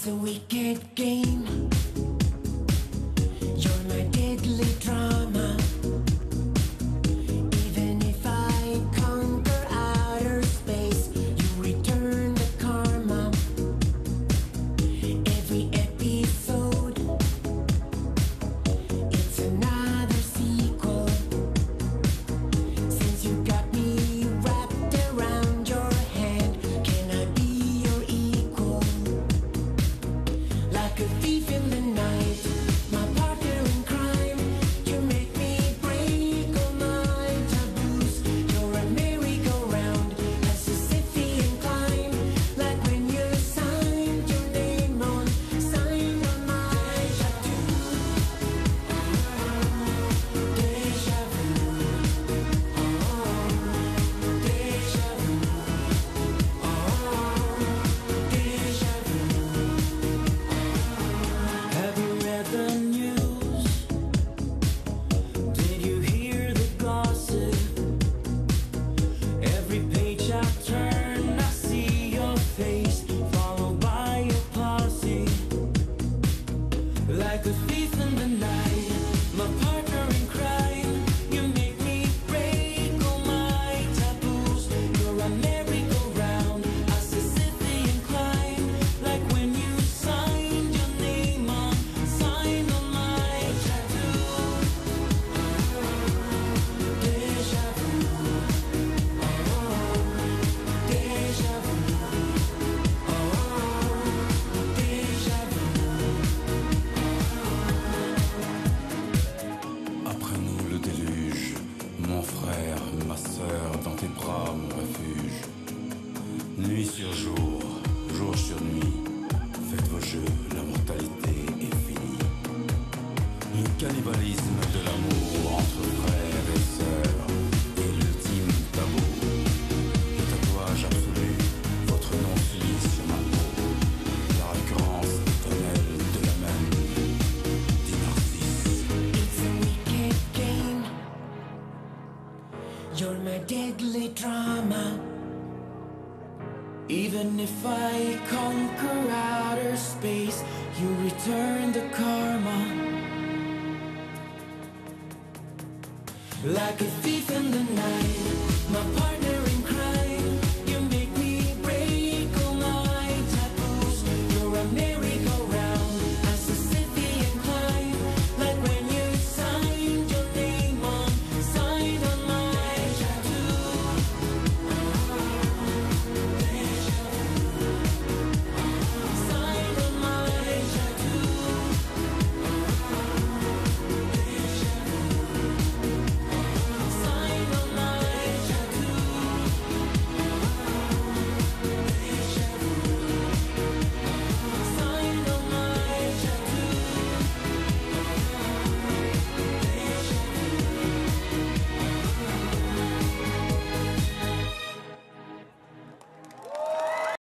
a wicked game. You're my deadly drama. Even if I conquer outer space, you return the karma. Every episode, it's another sequel. Since you got me wrapped around your hand, can I be your equal? Like a thief in the night, my partner in crime. You make me break all my taboos. You're a merry-go-round, a Sisyphean climb. Like when you signed your name on my tattoo. Deja vu. Deja vu. Deja vu. Have you read the news? Did you hear the gossip? Every page I turn, I see your face, followed by your posse. Like a thief in the night, my partner in crime. You make me break all my taboos. You're a merry-go-round, a Sisyphean climb. Like when you signed your name on my tattoo. Deja vu. Deja vu. Deja vu. Après nous le déluge, mon frère, ma sœur, dans tes bras mon refuge. Nuit sur jour, jour sur nuit, faites vos jeux, la mortalité est finie. Le cannibalisme de l'amour entre frères et sœurs est l'ultime tabou. Le tatouage absolu, votre nom finit sur ma peau. La récurrence éternelle de la même dit Narcisse. It's a wicked game. You're my deadly drama. Even if I conquer outer space, you return the karma. Like a thief in the night,